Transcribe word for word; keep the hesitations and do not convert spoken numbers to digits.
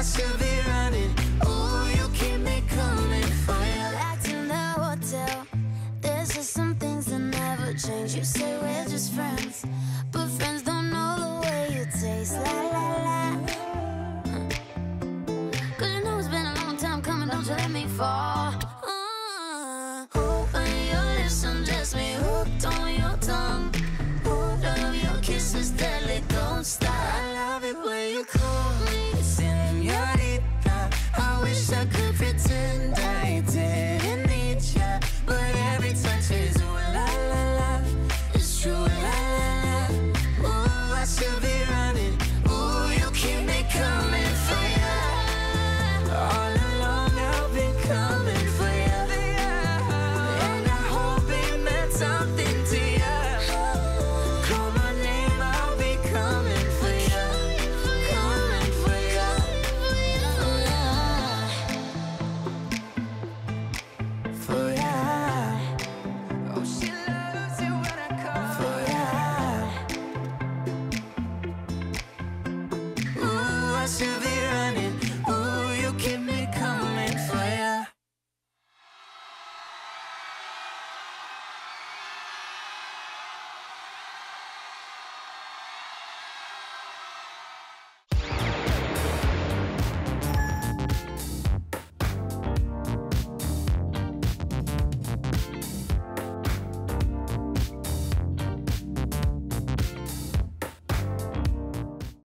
should be running. Oh, you keep me coming for you. Back in the hotel, there's just some things that never change. You say we're just friends, but friends don't know the way you taste. La la la. Cause you know it's been a long time coming, don't you let me fall. uh, Open your lips, undress me, hooked on your tongue. Oh, love your kisses deadly, don't stop. I love it when you call me Señorita. I wish I could pretend I didn't need ya, but every touch is ooh la la la. It's true, la la la. Oh, I should be